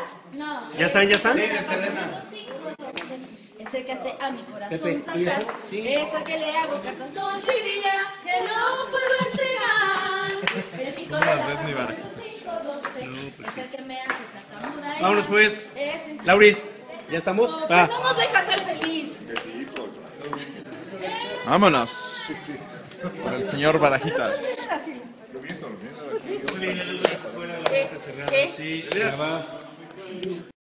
No. ¿Ya están? ¿Ya están? Sí, de Selena. Es el que hace a mi corazón saltar. Es el que le hago cartas noche y día que no puedo entregar. El chico de la es el que me hace tartamuda. Vámonos pues. Lauris, ¿ya estamos? No nos deja ser feliz. Vámonos. Con el señor Barajitas. Sí, ya va.